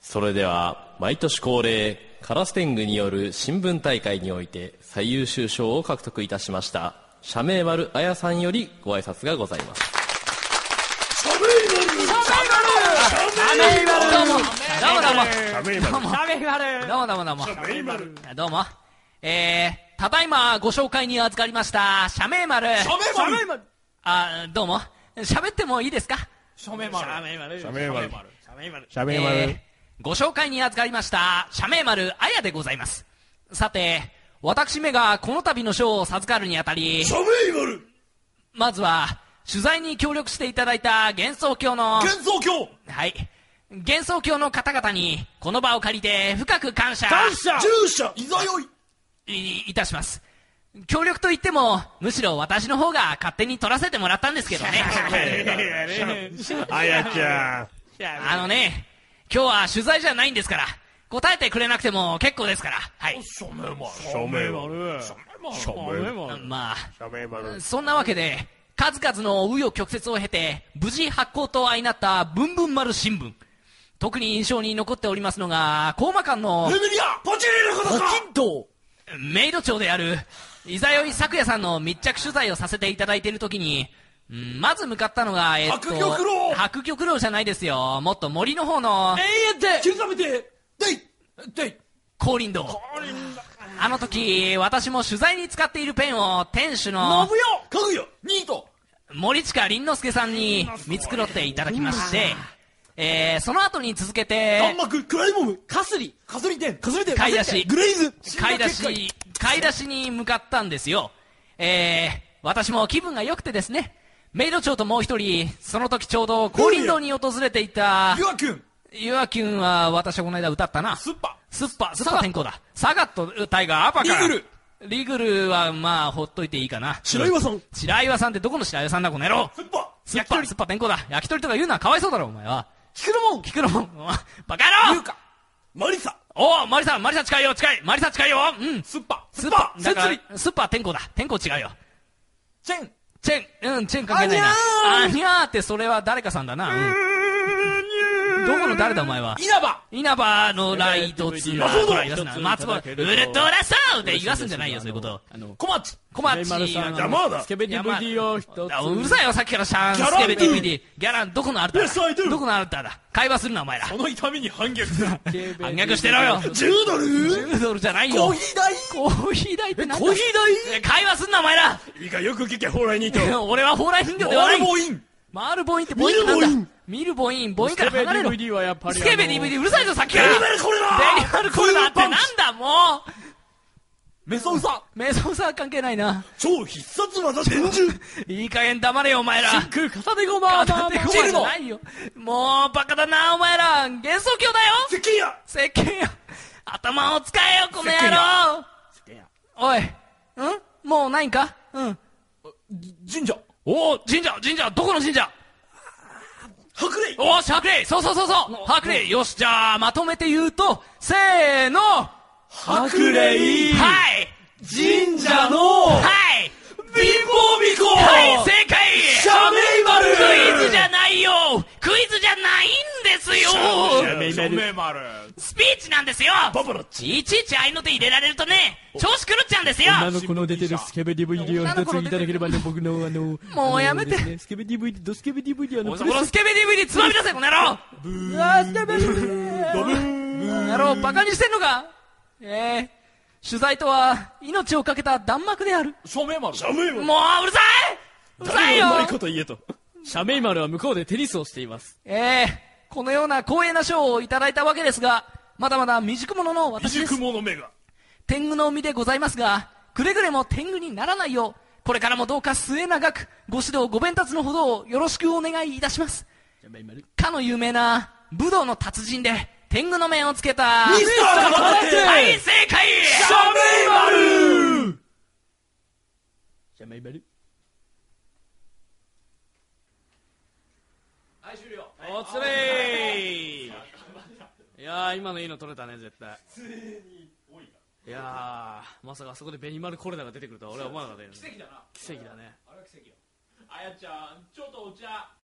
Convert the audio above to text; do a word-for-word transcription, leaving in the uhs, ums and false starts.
それでは毎年恒例カラス天狗による新聞大会において最優秀賞を獲得いたしました社名丸あやさんよりご挨拶がございます。 社名丸社名丸どうもどうもどうも社名丸社名丸どうもどうもどうも社名丸どうもえー、ただいまご紹介に預かりました社名丸社名丸あ、どうも喋ってもいいですか。 社名丸社名丸社名丸社名丸社名丸えーご紹介に預かりました社名丸あやでございます。さて私めがこの度の賞を授かるにあたり、 社名丸まずは取材に協力していただいた幻想郷の幻想郷はい幻想郷の方々にこの場を借りて深く感謝感謝従者いざよいいいたします。協力といってもむしろ私の方が勝手に取らせてもらったんですけどねあやちゃんあのね今日は取材じゃないんですから答えてくれなくても結構ですから。はい社名丸社名丸社名丸ま社名丸あそんなわけで数々の紆余曲折を経て無事発行と相なったブンブン丸新聞、特に印象に残っておりますのがコーマ館のレミリアポチリのことかヒントメイド長である伊沢よい咲夜さんの密着取材をさせていただいている時に、うん、まず向かったのが、えっと、 白玉楼白玉楼じゃないですよ、もっと森の方の永遠で刻めてでいでい光林堂。あの時私も取材に使っているペンを店主の信代かぐやニート森近凛之介さんに見繕っていただきまして、えー、その後に続けて弾幕クライモムカスリかすり店かすり店買い出しグレイズ買い出し買い出しに向かったんですよ。えー、私も気分が良くてですね、メイド長ともう一人その時ちょうど光林堂に訪れていたユアキュンユアキュンは私はこの間歌ったな。 スッパスッパスッパ天候だ。サガットタイガーアパカリグルリグルはまあほっといていいかな。 白岩さん白岩さんってどこの白岩さんだこの野郎。 スッパスッパスッパ天候だ。焼き鳥とか言うのはかわいそうだろお前は。 キクロモン聞くのもバカ野郎。 ユウカマリサおおマリさんマリさん近いよ近いマリさん近いよ。うんスッパスッパセだからツリスッパは天候だ。天候違うよ。 チェンチェンうんチェン関係ないな。あにゃーってそれは誰かさんだな。うんどこの誰だお前は。 稲葉稲葉のライトツナ松本ほら言わすな松本ウルトラサウンって言わすんじゃないよそういうこと。 小町小町丸さん邪魔だスケベ ディーブイディー を一つあうるさいよさっきからシャーンギャランスケベ ディーブイディー ギャランどこのアルタ Yes, I do. だどこのアルタだ会話するなお前らその痛みに反逆する反逆してろよ。 じゅうドルじゅうドルじゃないよ。 コーヒー代コーヒー代って何だコーヒーえ会話すんなお前ら代いいかよく聞け蓬莱ニート俺は蓬莱人形ではオーない。 ルボイン回る母音って母音なんだ。見る母音母音から離れろ。 スケベ ディーブイディー はやっぱりスケベ ディーブイディー うるさいぞさっきから。 ベリベリこれだベリバルコレだってなんだもう。 メソウサメソウサは関係ないな。 超必殺技伝授いい加減黙れよお前ら。 真空片手ごま片手ごまじゃないよ。もうバカだなお前ら。幻想郷だよ。 石鹸や石鹸や。頭を使えよこの野郎。おい。んもうないんか。うん神社おお神社神社どこの神社。 白霊おーし白霊そうそうそうそう白霊よしじゃあまとめて言うとせーの白霊はい神社のはい貧乏巫女はい正解社名丸クイズじゃないよクイズじゃないんですよ社名丸スピーチなんですよババラッチいちいち合いの手入れられるとね調子狂っちゃうんですよ女の子の出てるスケベ ディーブイディー を一ついただければね僕のあのもうやめてあのですねスケベ ディーブイディー ドスケベ ディーブイディー あのおいそこのスケベ ディーブイディー つまみ出せこの野郎ブースケベ ディーブイディードブー野郎バカにしてんのかええ取材とは命をかけた弾幕である社名丸社名丸もううるさいうるさいようまいこと言えと社名丸は向こうでテニスをしています。 ええこのような光栄な賞をいただいたわけですがまだまだ未熟者の私です未熟者目が天狗の身でございますがくれぐれも天狗にならないようこれからもどうか末永くご指導ご鞭達のほどをよろしくお願いいたします。 社名丸かの有名な武道の達人で天狗の面をつけたミスター空手はい正解社名丸社名丸はい終了おつれーいやー今のいいの取れたね絶対いやーまさかあそこでベニマルコレナが出てくるとは俺は思わなかったよね。 奇跡だな奇跡だね。 あれは奇跡よあやちゃんちょっとお茶